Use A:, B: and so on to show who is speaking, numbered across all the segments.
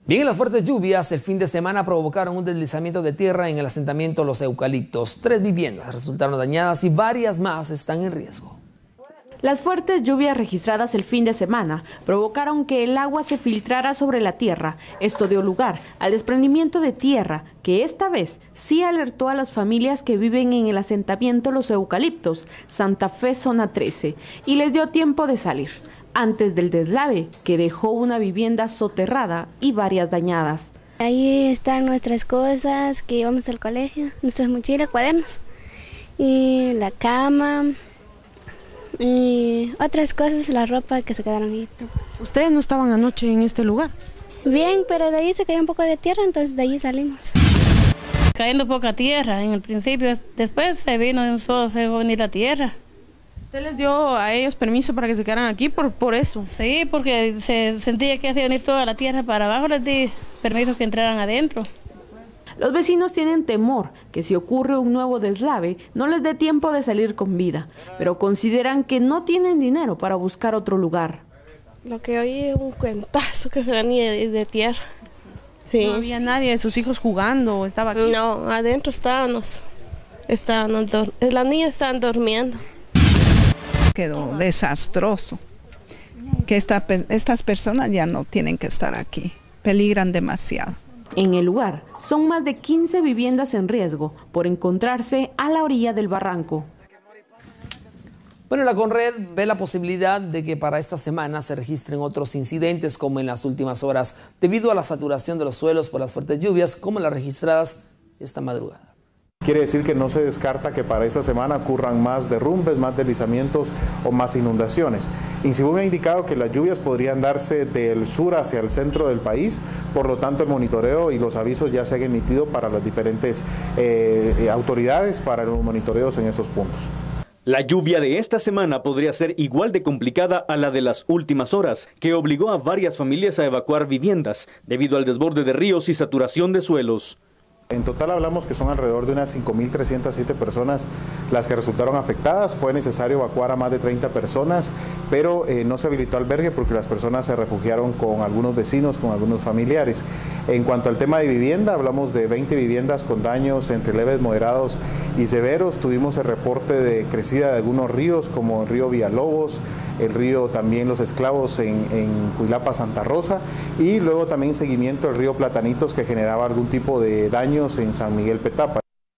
A: Bien, las fuertes lluvias el fin de semana provocaron un deslizamiento de tierra en el asentamiento Los Eucaliptos. 3 viviendas resultaron dañadas y varias más están en riesgo.
B: Las fuertes lluvias registradas el fin de semana provocaron que el agua se filtrara sobre la tierra. Esto dio lugar al desprendimiento de tierra, que esta vez sí alertó a las familias que viven en el asentamiento Los Eucaliptos, Santa Fe, zona 13, y les dio tiempo de salir antes del deslave, que dejó una vivienda soterrada y varias dañadas.
C: Ahí están nuestras cosas que llevamos al colegio, nuestras mochilas, cuadernos, y la cama, y otras cosas, la ropa que se quedaron ahí.
B: ¿Ustedes no estaban anoche en este lugar?
C: Bien, pero de ahí se cayó un poco de tierra, entonces de ahí salimos.
D: Cayendo poca tierra en el principio, después se vino de un solo, se dejó venir la tierra.
B: ¿Usted les dio a ellos permiso para que se quedaran aquí por eso?
D: Sí, porque se sentía que hacía venir toda la tierra para abajo, les di permiso que entraran adentro.
B: Los vecinos tienen temor que si ocurre un nuevo deslave no les dé tiempo de salir con vida, pero consideran que no tienen dinero para buscar otro lugar.
E: Lo que oí es un cuentazo que se venía de tierra. Sí.
B: ¿No había nadie de sus hijos jugando o estaba aquí?
E: No, adentro estábamos las niñas estaban durmiendo.
F: Quedó desastroso, que estas personas ya no tienen que estar aquí, peligran demasiado.
B: En el lugar son más de 15 viviendas en riesgo por encontrarse a la orilla del barranco.
A: Bueno, la Conred ve la posibilidad de que para esta semana se registren otros incidentes como en las últimas horas, debido a la saturación de los suelos por las fuertes lluvias, como las registradas esta madrugada.
G: Quiere decir que no se descarta que para esta semana ocurran más derrumbes, más deslizamientos o más inundaciones. INSIBUME ha indicado que las lluvias podrían darse del sur hacia el centro del país, por lo tanto el monitoreo y los avisos ya se han emitido para las diferentes autoridades para los monitoreos en esos puntos.
H: La lluvia de esta semana podría ser igual de complicada a la de las últimas horas, que obligó a varias familias a evacuar viviendas debido al desborde de ríos y saturación de suelos.
G: En total hablamos que son alrededor de unas 5.307 personas las que resultaron afectadas. Fue necesario evacuar a más de 30 personas, pero no se habilitó albergue porque las personas se refugiaron con algunos vecinos, con algunos familiares. En cuanto al tema de vivienda, hablamos de 20 viviendas con daños entre leves, moderados y severos. Tuvimos el reporte de crecida de algunos ríos, como el río Villalobos, el río también Los Esclavos en Cuilapa, Santa Rosa, y luego también seguimiento del río Platanitos, que generaba algún tipo de daño en San Miguel Petapa.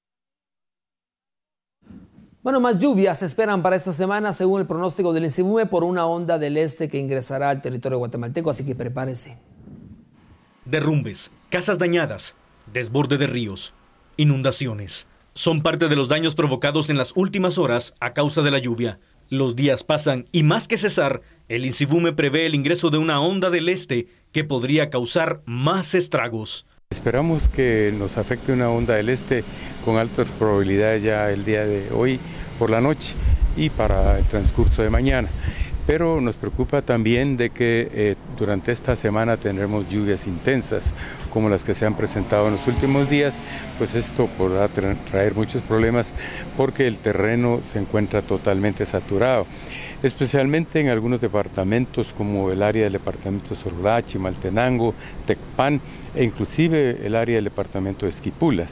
A: Bueno, más lluvias se esperan para esta semana según el pronóstico del INSIBUME por una onda del este que ingresará al territorio guatemalteco, así que prepárese.
H: Derrumbes, casas dañadas, desborde de ríos, inundaciones. Son parte de los daños provocados en las últimas horas a causa de la lluvia. Los días pasan y más que cesar, el INSIBUME prevé el ingreso de una onda del este que podría causar más estragos.
I: Esperamos que nos afecte una onda del este con altas probabilidades ya el día de hoy por la noche y para el transcurso de mañana. Pero nos preocupa también de que durante esta semana tendremos lluvias intensas como las que se han presentado en los últimos días, pues esto podrá traer muchos problemas porque el terreno se encuentra totalmente saturado, especialmente en algunos departamentos como el área del departamento Sorolachi, Maltenango, Tecpan e inclusive el área del departamento de Esquipulas.